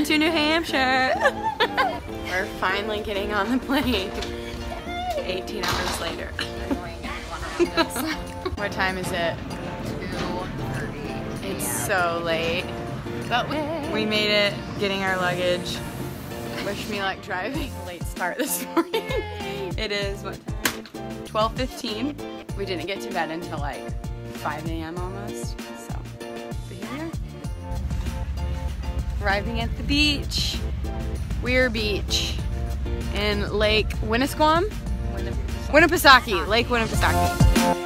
on to New Hampshire. We're finally getting on the plane 18 hours later. What time is it? 2:30. It's so late. But we made it, getting our luggage. Wish me luck driving. Late start this morning. It is, what time? 12:15. We didn't get to bed until like 5 a.m. almost. So, but here we are. Arriving at the beach. Weir Beach in Lake Winnisquam? Winnipesaukee. Lake Winnipesaukee.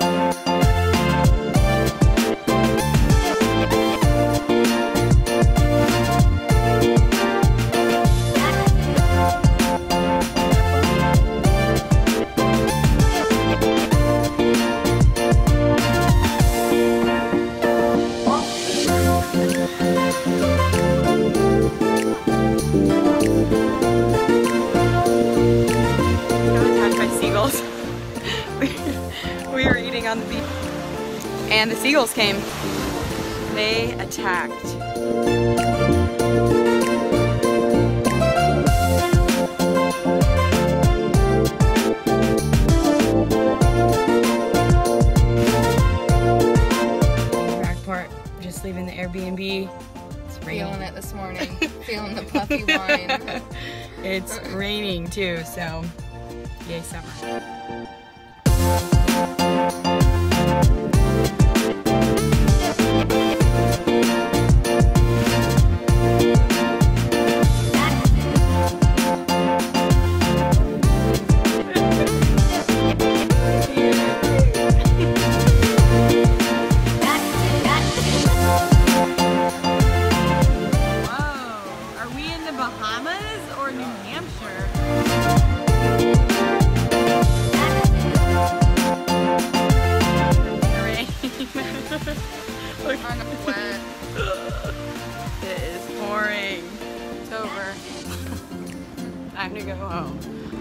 We were eating on the beach and the seagulls came. They attacked. Rockport, just leaving the Airbnb. It's raining. Feeling it this morning. Feeling the puffy wine. It's raining too, so yay summer. Bahamas or New Hampshire? Rain. Look. Wet. It is pouring. It's over. Time to go home.